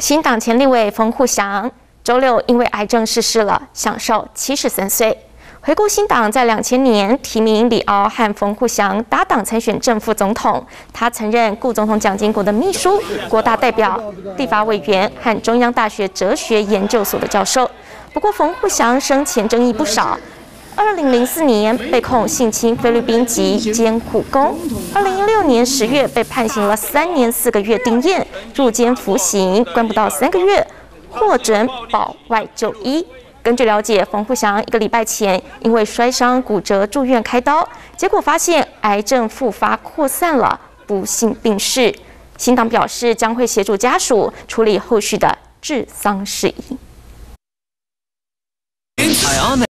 新党前立委冯扈翔周六因为癌症逝世了，享寿73岁。回顾新党在2000年提名李敖和冯扈翔搭档参选正副总统，他曾任顾总统蒋经国的秘书、国大代表、立法委员和中央大学哲学研究所的教授。不过，冯扈翔生前争议不少。2004年被控性侵菲律宾籍监护工，2016年10月被判刑了3年4个月定谳，入监服刑，关不到3个月，获准保外就医。根据了解，冯扈翔1个礼拜前因为摔伤骨折住院开刀，结果发现癌症复发扩散了，不幸病逝。新党表示将会协助家属处理后续的治丧事宜。